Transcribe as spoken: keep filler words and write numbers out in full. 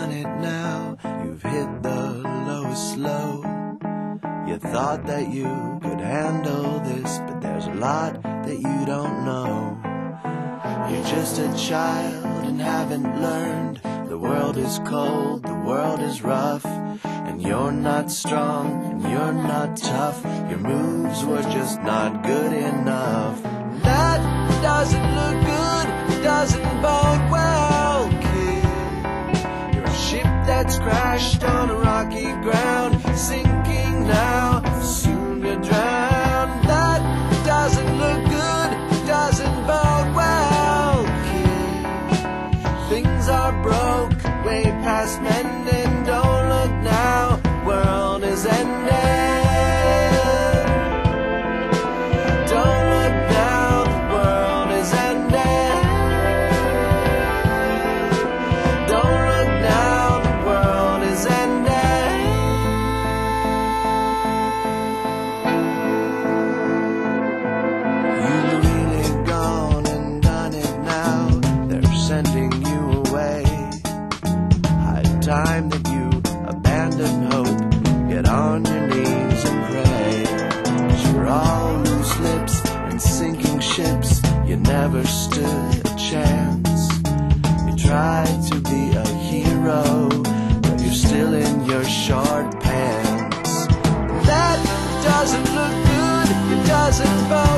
done it now. You've hit the lowest low. You thought that you could handle this, but there's a lot that you don't know. You're just a child and haven't learned. The world is cold, the world is rough, and you're not strong and you're not tough. Your moves were just not good enough. That doesn't look good, it doesn't bode well, kid. You're a ship that's crashed on a rocky ground, sinking now, soon to drown. That doesn't look good, it doesn't bode well, kid. Things are broke, way past mending. Don't look now, world is ending. Don't look now, the world is ending. Don't look now, the world is ending. You've really gone and done it now. They're sending you away. Time that you abandon hope, get on your knees and pray. 'Cause you're all loose lips and sinking ships. You never stood a chance. You tried to be a hero, but you're still in your short pants. That doesn't look good, it doesn't bother.